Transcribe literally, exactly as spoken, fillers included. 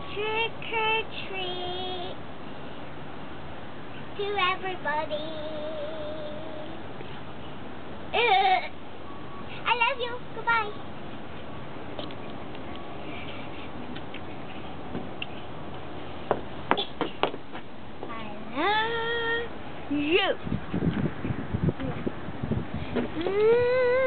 Trick or treat to everybody. Ugh. I love you. Goodbye. I love you. Mm.